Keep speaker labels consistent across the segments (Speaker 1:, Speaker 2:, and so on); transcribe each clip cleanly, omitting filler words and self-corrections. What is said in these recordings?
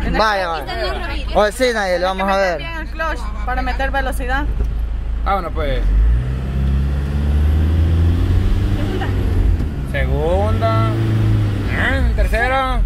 Speaker 1: Vaya, vaya. Oh, sí, Nayeli, vamos a ver.
Speaker 2: El clutch para meter velocidad.
Speaker 3: Bueno, pues. Segunda. Tercera.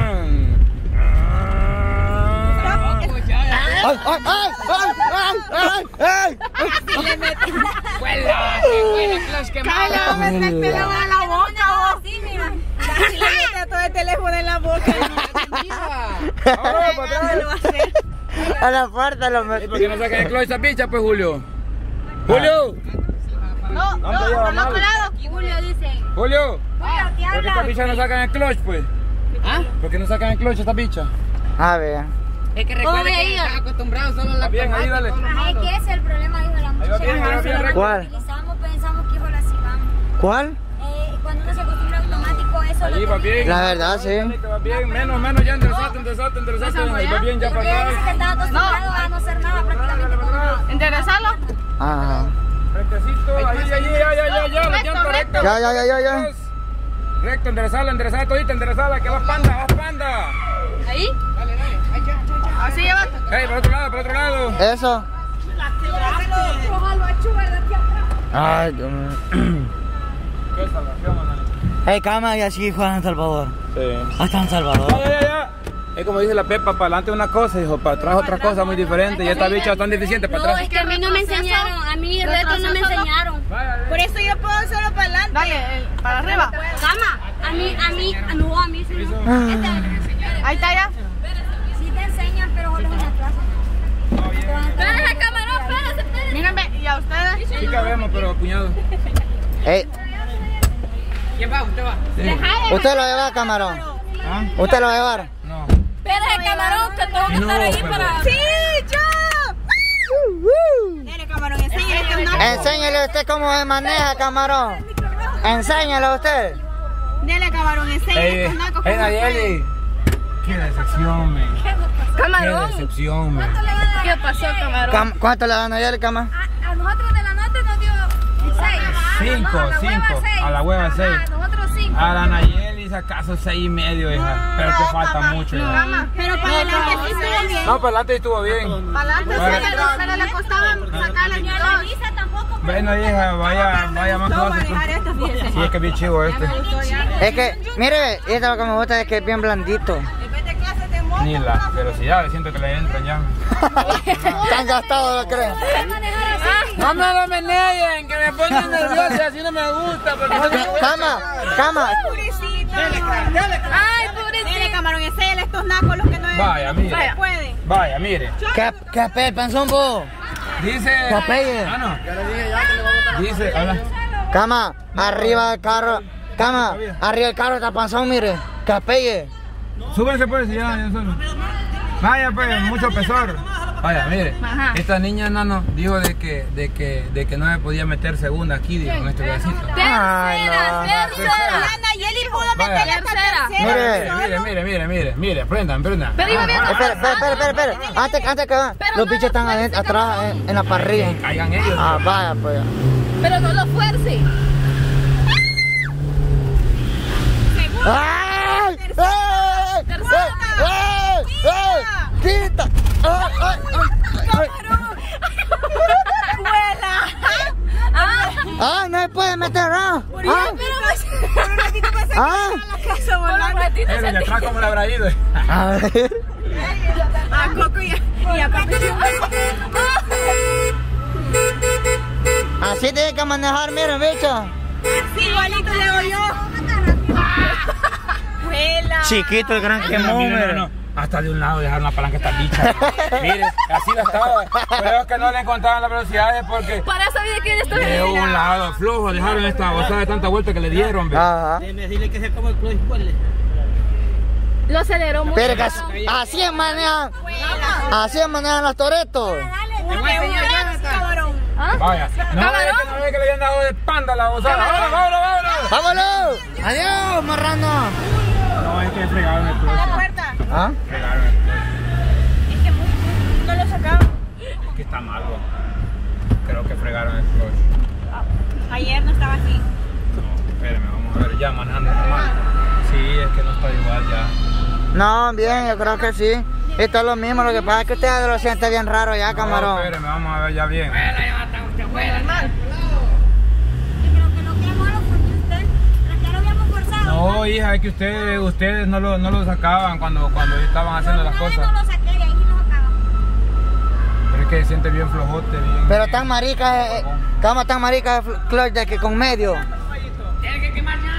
Speaker 1: ¡Ay, ay, ay! ¡Ay, ay, ay!
Speaker 2: Así le meten.
Speaker 3: ¡Huela! ¡Qué buena clutch! ¡Qué mala!
Speaker 2: Cállate, me mete el teléfono en la boca, vos. Sí, mira. Así le mete todo el teléfono en la boca.
Speaker 3: ¡Ahora, para atrás!
Speaker 2: Lo va a hacer.
Speaker 1: A la puerta lo
Speaker 3: ¿Y
Speaker 1: metí.
Speaker 3: por qué no sacan el clutch esa bicha, pues, Julio? ¡Julio!
Speaker 2: No, al otro lado.
Speaker 4: Julio dice.
Speaker 3: ¡Julio!
Speaker 4: ¿Qué
Speaker 3: ¿Por qué esta bicha no sacan el clutch, pues?
Speaker 2: ¿Ah?
Speaker 3: ¿Por qué no sacan el clutch esta bicha?
Speaker 1: A ver.
Speaker 5: Es que recuerda que estás acostumbrado solo a la
Speaker 3: Bien, ahí dale.
Speaker 4: Ajá, es que ese es el problema, dijo la
Speaker 3: Ahí va
Speaker 4: muchacha.
Speaker 3: bien, ahí va bien, recto.
Speaker 1: ¿Cuál?
Speaker 4: Pensamos que hijo la sigamos.
Speaker 1: ¿Cuál?
Speaker 4: Cuando uno se acostumbra automático, eso
Speaker 3: Ahí va bien.
Speaker 1: La verdad, sí.
Speaker 3: Dale, que va bien. Menos, ya enderezate. Ahí va bien, ya
Speaker 4: Porque
Speaker 3: para
Speaker 4: dice que
Speaker 3: atrás.
Speaker 4: está acostumbrado a no hacer nada prácticamente con nada.
Speaker 2: Enderezalo.
Speaker 1: Ajá.
Speaker 3: Rectecito, ahí, ya, la llanta recta.
Speaker 1: Ya.
Speaker 3: Recto, enderezala todita, enderezala, que vas panda.
Speaker 2: Ahí. Así lleva.
Speaker 3: Ey, por otro lado.
Speaker 1: Eso. Ay, Dios mío.
Speaker 3: Qué salvación, Manali.
Speaker 1: Hey, cama, y así fue a San Salvador.
Speaker 3: Sí.
Speaker 1: Hasta San Salvador.
Speaker 3: Ya. Es como dice la Pepa, para adelante una cosa, hijo, para atrás otra cosa muy diferente. Y esta bicha es tan deficiente para
Speaker 4: No,
Speaker 3: atrás.
Speaker 4: es que a mí no me enseñaron. A mí reto no me enseñaron.
Speaker 2: Por eso yo puedo solo para adelante. Dale, para arriba.
Speaker 4: Cama. A mí sí.
Speaker 2: Ahí está ya.
Speaker 4: Sí te enseñan, pero solo es una clase. Espérate, camarón, espérate.
Speaker 2: Mírenme, ¿y a ustedes?
Speaker 3: Sí cabemos, pero cuñado.
Speaker 1: Hey,
Speaker 5: ¿Quién va? ¿Usted va?
Speaker 3: Sí.
Speaker 1: ¿usted lo lleva, camarón?
Speaker 3: ¿Ah?
Speaker 1: ¿Usted lo va a llevar?
Speaker 3: No.
Speaker 4: Espérate, camarón, que tengo que
Speaker 3: No,
Speaker 4: estar ahí
Speaker 3: pero-
Speaker 4: para...
Speaker 2: ¡Sí, yo! Dale, camarón, enséñale que no.
Speaker 1: Enséñale usted cómo se maneja, camarón. Enséñale usted.
Speaker 2: Dale, camarón, enséñale estos nacos.
Speaker 3: Hey, Nayeli. Qué decepción, men. Qué
Speaker 2: Camarón.
Speaker 3: decepción, men.
Speaker 2: ¿Qué pasó, camarón?
Speaker 1: ¿Cuánto le dan a Nayeli, cama?
Speaker 4: A nosotros de la nota nos dio 6.
Speaker 3: Cinco. A la hueva 6.
Speaker 4: A nosotros 5.
Speaker 3: A la Nayeli acaso 6.5, hija. Pero te falta mucho, hija.
Speaker 2: Pero para adelante sí estuvo bien.
Speaker 3: No, para adelante estuvo bien.
Speaker 2: Para adelante sí, pero le costaba sacarle el
Speaker 4: La Lisa tampoco.
Speaker 3: Bueno, hija, vaya más
Speaker 2: No,
Speaker 3: cosas.
Speaker 2: manejar esto, fíjese.
Speaker 3: Sí, es que es bien chivo este.
Speaker 1: Es que, mire, y esto lo que me gusta es que es bien blandito.
Speaker 2: En vez de clases de moto.
Speaker 3: Ni la velocidad, siento que le entran ya.
Speaker 1: Tan gastado, lo creo.
Speaker 3: No me lo meneen, que me ponen nervioso, así no me gusta.
Speaker 1: Cama.
Speaker 2: Pobrecito. Ay, pobrecito. Dale, camarón, enséñale estos nacos los que no
Speaker 3: Vaya, mire.
Speaker 2: se pueden.
Speaker 3: Vaya, mire.
Speaker 1: ¿Qué apel, el panzón, vos?
Speaker 3: Dice.
Speaker 1: Papeye.
Speaker 3: Ah, no. Dice, habla.
Speaker 1: Cama, arriba del carro. Cama, arriba del carro está panzón, mire. Que apelle.
Speaker 3: Súbense pues, ya solo. Vaya pues, mucho pesor. Vaya, mire, esta niña nano dijo de que no me podía meter segunda aquí, dijo, en este pedacito.
Speaker 1: Ay, no.
Speaker 2: La Nayeli pudo meterle hasta tercera.
Speaker 3: Mire, prendan.
Speaker 1: Espera. Antes que va. Los bichos están adentro, atrás en la parrilla.
Speaker 3: Caigan ellos.
Speaker 1: Ah, vaya, pues.
Speaker 4: Pero no lo fuerce.
Speaker 1: ¡Ay! ¡Quita! ¡Ay! ¡Ah! ¡No se puede meter! ¡Ah!
Speaker 3: Pero de atrás cómo le habrá ido.
Speaker 1: A ver.
Speaker 2: A Coco y a Papi.
Speaker 1: Así tiene que manejar, miren, bicho.
Speaker 2: Sí, igualito le doy yo. Vuela.
Speaker 1: Chiquito, el gran quemón,
Speaker 3: No. Hasta de un lado dejaron la palanca esta bicha. Mire, así la estaba. Pero es que no le encontraban las velocidades porque
Speaker 4: Para saber de quién estoy.
Speaker 3: de un lado flojo dejaron esta gozada de tanta vuelta que le dieron. Ve.
Speaker 1: Ajá.
Speaker 5: Dile que se come el clutch, huele.
Speaker 4: Lo aceleró mucho.
Speaker 1: Pero que así manejan los toretos.
Speaker 3: Vaya. No es que le habían dado de espalda a la gozada. ¡Vámonos!
Speaker 1: ¡Vámonos! ¡Adiós, marrano!
Speaker 3: No, es que fregaron el clutch.
Speaker 2: La puerta.
Speaker 1: ¿Ah?
Speaker 3: Fregaron el clutch.
Speaker 2: Es que no lo sacaban.
Speaker 3: Es que está mal, creo que fregaron el clutch.
Speaker 2: Ayer no estaba así.
Speaker 3: No, espérame, vamos a ver, ya manejando normal. Sí, es que no está igual ya.
Speaker 1: No, bien, yo creo que sí. Esto es lo mismo, lo que pasa es que usted lo siente bien raro ya, camarón.
Speaker 3: No, espérame, vamos a ver ya bien.
Speaker 4: Creo que no queremos a los usted. Ya lo habíamos forzado.
Speaker 3: No, hija, es que ustedes no lo sacaban cuando estaban haciendo las cosas.
Speaker 4: No lo saqué, de ahí sí lo sacaba.
Speaker 3: Pero es que se siente bien flojote, bien.
Speaker 1: Pero tan marica, ¿cómo tan marica el clutch de que con medio?
Speaker 5: Tiene que quemar ya.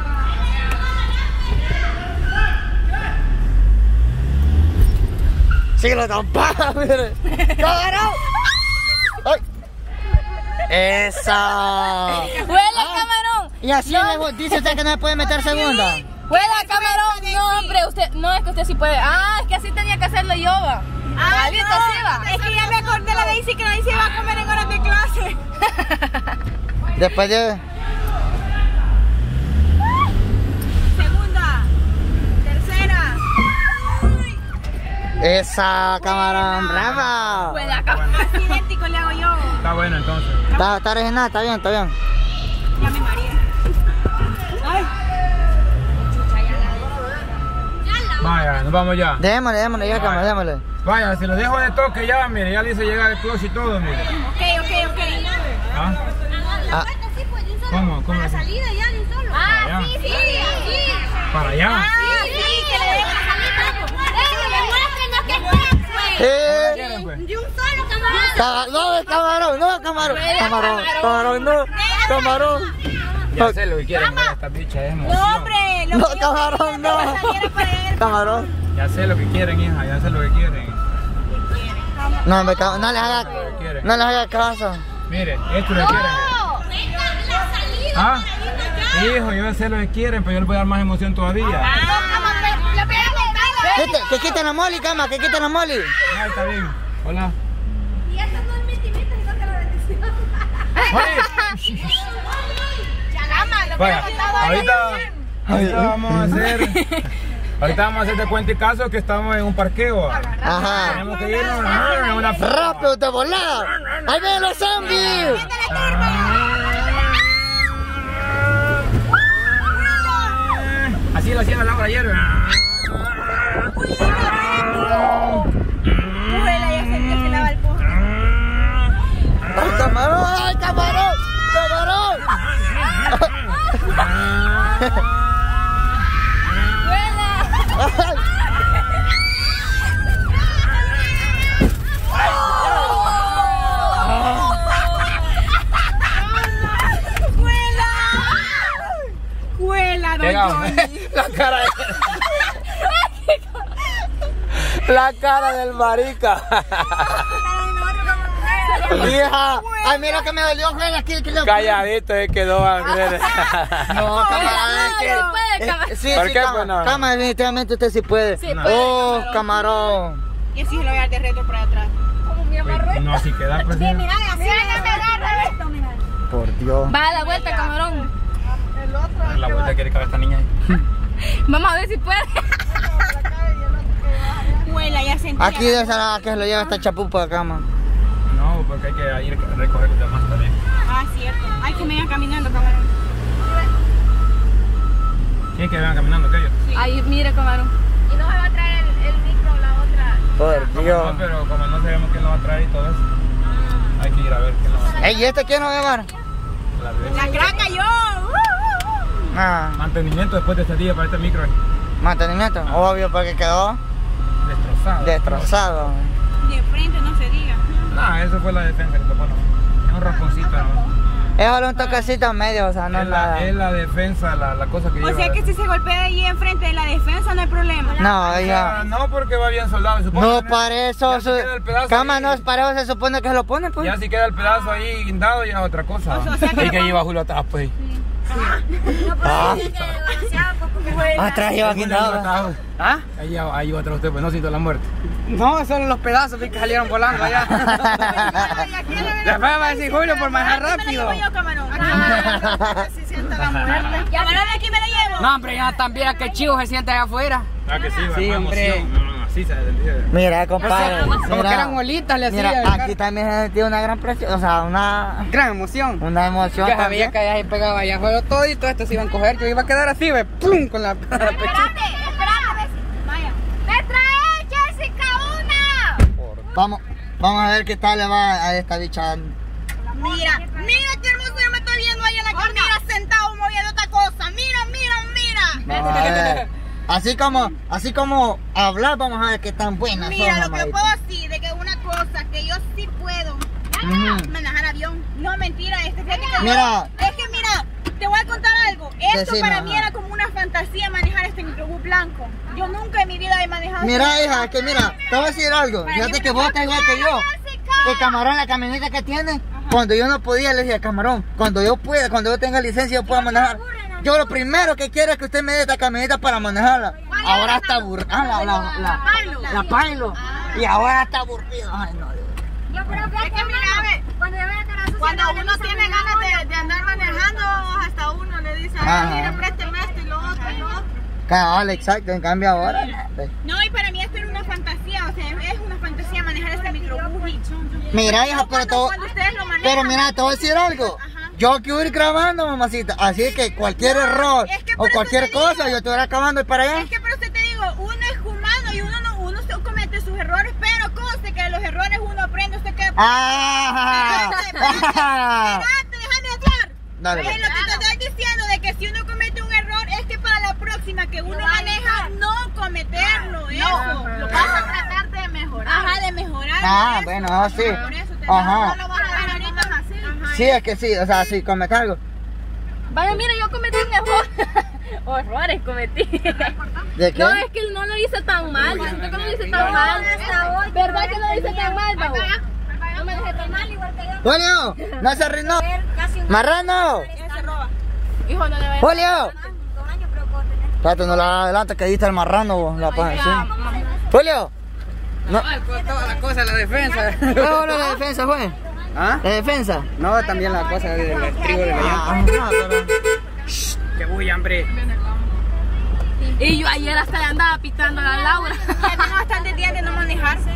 Speaker 1: Sí, lo tampaba, mire. ¡Camarón! ¡Ay! ¡Esa!
Speaker 2: ¡Huele, camarón!
Speaker 1: Y así dice usted que no se puede meter segunda.
Speaker 2: ¡Huele, camarón! No, hombre, usted, no, es que usted sí puede. Ah, es que así tenía que hacerlo yo, va. Malito, sí va. Es que ya me acordé la Daisy que Daisy va a comer en horas de clase.
Speaker 1: Después de...
Speaker 2: Segunda. Tercera.
Speaker 1: ¡Esa, camarón! ¡Brava!
Speaker 2: Huele a camarón. Así idéntico le hago yo.
Speaker 3: Está bueno entonces.
Speaker 1: Está original, está bien, está bien.
Speaker 2: Ya me mareé. Ay.
Speaker 3: Vaya, nos vamos ya.
Speaker 1: Démosle, ya, camarón, démosle.
Speaker 3: Vaya, si lo dejo de toque ya, mire, ya le hice llegar el clutch y todo, mire.
Speaker 2: Ok.
Speaker 3: ¿Ah?
Speaker 1: Ah.
Speaker 3: ¿Cómo?
Speaker 4: La salida ya de un solo.
Speaker 3: Para allá.
Speaker 4: Sí.
Speaker 3: Para allá.
Speaker 4: Sí, que le den la salida. Demuéstrenos que fue.
Speaker 3: ¿Quieren, pues?
Speaker 4: De un solo, camarón.
Speaker 1: Camarón, no. Camarón.
Speaker 3: Ya sé lo que quieren ver esta bicha, es emoción.
Speaker 2: No, hombre.
Speaker 1: No, camarón, no. Camarón.
Speaker 3: Ya sé lo que quieren, hija, ya sé lo que quieren.
Speaker 1: No, no les haga caso.
Speaker 3: Mire, esto es lo que quieren. ¿Ah? Hijo, yo sé lo que quieren, pero yo les voy a dar más emoción todavía.
Speaker 1: Que quiten la Molly, cama, que quiten la Molly.
Speaker 3: Ya, está bien. Hola.
Speaker 4: Y esto no es mentimiento, sino que la bendición.
Speaker 3: Vaya, ahorita vamos a hacer de cuenta y caso que estamos en un parqueo.
Speaker 1: Ajá.
Speaker 3: Tenemos que irnos a una
Speaker 1: Rápido, de volada. ¡Ahí vienen los zombies!
Speaker 3: Así lo hacían Laura ayer.
Speaker 2: Huele, ya se lava el pozo.
Speaker 1: ¡Ay, camarón! ¡Ay, camarón! ¡Camarón!
Speaker 2: Huela, don Johnny.
Speaker 1: La cara del marica. Hija, ay, mira que me dolió, güey, aquí.
Speaker 3: Calladito, quedó Ángel.
Speaker 1: No, camarón, sí,
Speaker 3: ¿Por
Speaker 1: sí,
Speaker 3: qué, pues, no?
Speaker 1: cama, definitivamente usted sí puede.
Speaker 2: Sí,
Speaker 1: Oh, camarón.
Speaker 2: Y así se lo voy a dar de retro por atrás.
Speaker 4: Como mi amarré.
Speaker 3: No, así queda, pues.
Speaker 4: Mira, así me agarra esto, mira.
Speaker 1: Por Dios.
Speaker 2: Va a la vuelta, camarón.
Speaker 3: La vuelta quiere caber esta niña ahí.
Speaker 2: Vamos a ver si puede. Huela, ya sentí.
Speaker 1: Aquí de esa que se lo lleva esta chapupa de cama.
Speaker 3: No, porque hay que ir a recoger los demás también.
Speaker 2: Ah, cierto. Hay que me vayan caminando, camarón.
Speaker 3: ¿Quién que vengan caminando aquellos?
Speaker 2: Sí. Ahí, mire, camarón.
Speaker 4: Y no se va a traer el micro, la otra.
Speaker 1: Por
Speaker 3: No,
Speaker 1: Dios.
Speaker 3: pero como no sabemos quién lo va a traer y todo eso, hay que ir a ver quién lo va a traer.
Speaker 1: Ey, ¿y este quién lo va a llevar?
Speaker 2: La craca yo.
Speaker 1: Ah,
Speaker 3: Mantenimiento después de este día para este micro
Speaker 1: mantenimiento. Obvio, porque quedó
Speaker 3: destrozado.
Speaker 1: destrozado.
Speaker 2: De frente no se diga.
Speaker 3: No, eso fue la defensa que tocó, no. Es un rasponcito, no.
Speaker 1: Es solo un toquecito medio, o sea, no es nada.
Speaker 3: Es la defensa, la cosa que lleva.
Speaker 2: O sea que si se golpea ahí enfrente de la defensa no hay problema.
Speaker 1: No, ya.
Speaker 3: No, porque va bien soldado. Supongo
Speaker 1: No,
Speaker 3: que
Speaker 1: para eso.
Speaker 3: ya si queda el pedazo
Speaker 1: Cama,
Speaker 3: ahí.
Speaker 1: no, para eso se supone que se lo pone, pues.
Speaker 3: Ya si queda el pedazo ahí guindado, ya es otra cosa.
Speaker 2: O sea que
Speaker 3: y que lleva Julio atrás, pues.
Speaker 4: No puede ser que demasiado, porque
Speaker 1: Atrás lleva
Speaker 3: Julio
Speaker 1: guindado.
Speaker 3: atrás.
Speaker 5: ¿Ah?
Speaker 3: Ahí va atrás usted, pues no siento la muerte.
Speaker 5: No, son los pedazos que salieron volando allá. Después va a decir Julio por manejar rápido.
Speaker 2: Me lo llevo yo, camarón. Si sienta la muerte. Camarón, aquí me lo llevo.
Speaker 5: No, hombre, ya también que chivo se siente allá afuera.
Speaker 3: Ah, que sí,
Speaker 5: Sí,
Speaker 3: más
Speaker 5: hombre.
Speaker 3: emoción. No, así se sentía.
Speaker 1: Mira, compadre.
Speaker 5: Como que eran bolitas, le hacía.
Speaker 1: Mira, aquí también se sentido una gran presión, o sea, una
Speaker 5: Gran emoción.
Speaker 1: emoción
Speaker 5: Yo sabía
Speaker 1: también.
Speaker 5: que allá se pegaba allá afuera todo y todo esto se iban a coger. Yo iba a quedar así, ve, plum, con la pechita.
Speaker 4: Espérate, Bessie. Vaya. ¡Me trae, Jessica!
Speaker 1: Vamos a ver qué tal le va a esta bicha.
Speaker 2: Mira qué hermoso, yo me estoy viendo ahí en la camilla sentado moviendo esta cosa. Mira.
Speaker 1: Vamos a ver. Así como hablar, vamos a ver qué tan buena
Speaker 2: Mira,
Speaker 1: son,
Speaker 2: lo que
Speaker 1: mamadita.
Speaker 2: puedo decir de que una cosa que yo sí puedo manejar avión. No, mentira,
Speaker 1: Mira.
Speaker 2: Es que mira, te voy a contar algo. Esto
Speaker 1: Decime,
Speaker 2: para mí era como una fantasía manejar este microbús blanco. Yo nunca en mi vida he manejado.
Speaker 1: Mira, hija, que mira, te voy a decir algo. Fíjate que vos estás igual que yo. El Camarón, la camioneta que tiene, cuando yo no podía, le dije al Camarón, cuando yo tenga licencia, yo pueda manejar. Yo lo primero que quiero es que usted me dé esta camioneta para manejarla. Ahora está aburrida, la Pailo. Y ahora está aburrida. Ay, no.
Speaker 4: Yo creo que
Speaker 2: Es que mira, a ver, cuando uno tiene ganas de andar manejando, hasta uno le dice, mira, présteme esto y lo otro.
Speaker 1: Cabal, exacto, en cambio ahora.
Speaker 2: No, y para mí esto era una fantasía, o sea, es una fantasía manejar este microbús.
Speaker 1: Mira, hija,
Speaker 2: cuando ustedes lo manejan.
Speaker 1: pero mira, te voy a decir algo. Yo aquí voy a ir grabando, mamacita. Así que cualquier error o cualquier cosa, yo te voy a ir acabando y para allá.
Speaker 2: Es que por eso te digo, uno es humano y uno comete sus errores, pero conste que de los errores uno aprende. Usted que... Espérate, déjame hablar.
Speaker 1: Dale.
Speaker 2: Lo que te estoy diciendo de que si uno comete un error es que para la próxima que uno maneja no cometerlo. Eso. Lo vas a tratar de mejorar. Ajá, de mejorar.
Speaker 1: Bueno, sí.
Speaker 2: Por eso te
Speaker 1: Ajá.
Speaker 2: no lo vas a dejar ahorita así.
Speaker 1: Sí, es que sí, o sea, si cometes algo.
Speaker 2: Vaya, mira, yo cometí un error. Horrores cometí.
Speaker 1: ¿De qué?
Speaker 2: No, es que no lo hice tan mal. Yo siento que no lo hice tan mal. ¿Verdad que no lo hice tan mal, Babo?
Speaker 4: No me dejé tan mal igual que yo.
Speaker 1: Julio, no se rinó.
Speaker 4: Casi un
Speaker 1: Marrano.
Speaker 2: Hijo, no le vayas
Speaker 1: Julio.
Speaker 4: 2 años creo que voy a tener.
Speaker 1: Espérate, no la adelante que ahí está el marrano, vos, la paja, sí. Julio. No.
Speaker 5: Toda la cosa, la defensa.
Speaker 1: No, la defensa fue.
Speaker 5: ¿Ah?
Speaker 1: La defensa.
Speaker 5: No, también la cosa del trigo de la llanta.
Speaker 1: Ajá, pero...
Speaker 5: Que bulla, hombre.
Speaker 2: Y yo ayer hasta le andaba pitando a la Laura. Ya tengo bastantes días de no manejarse.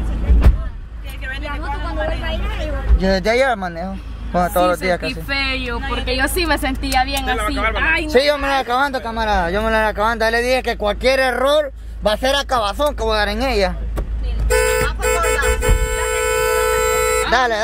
Speaker 1: Yo desde ayer manejo. Bueno, todos los días casi.
Speaker 2: Feo, porque yo sí me sentía bien así. Ay,
Speaker 1: Sí, yo me la voy acabando, camarada. Yo me la voy acabando. Le dije que cualquier error va a ser acabazón que voy a dar en ella. Dale.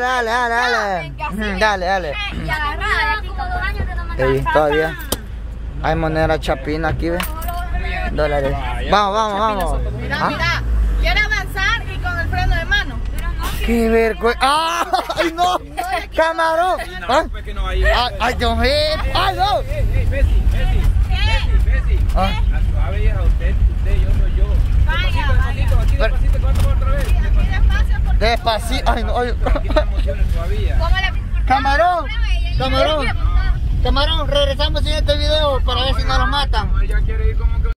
Speaker 1: Dale.
Speaker 4: Y agarrada de aquí con 2 años de no
Speaker 1: Sí,
Speaker 4: manejar.
Speaker 1: todavía. Hay moneda chapina aquí, ¿ves? Dólares. Vamos.
Speaker 2: Mira, quiere avanzar y con el freno de mano.
Speaker 1: ¡Qué vergüenza! ¡Ay, no! ¡Camarón! ¡Ay, Dios mío! ¡Ay, no!
Speaker 3: Bessie.
Speaker 1: Ah.
Speaker 3: La suave es a usted, yo soy yo. Despacito, aquí despacito, ¿cuánto otra vez?
Speaker 1: Despacito. Ay, no. Ay.
Speaker 3: Aquí te emociones todavía.
Speaker 1: Camarón, regresamos en este video para ver si no los matan.
Speaker 3: Ella quiere ir como que